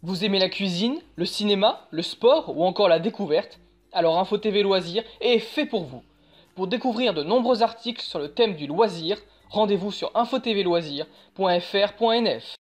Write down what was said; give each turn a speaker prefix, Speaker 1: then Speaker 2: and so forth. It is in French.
Speaker 1: Vous aimez la cuisine, le cinéma, le sport ou encore la découverte? Alors Info TV Loisirs est fait pour vous. Pour découvrir de nombreux articles sur le thème du loisir, rendez-vous sur infotvloisirs.fr.nf.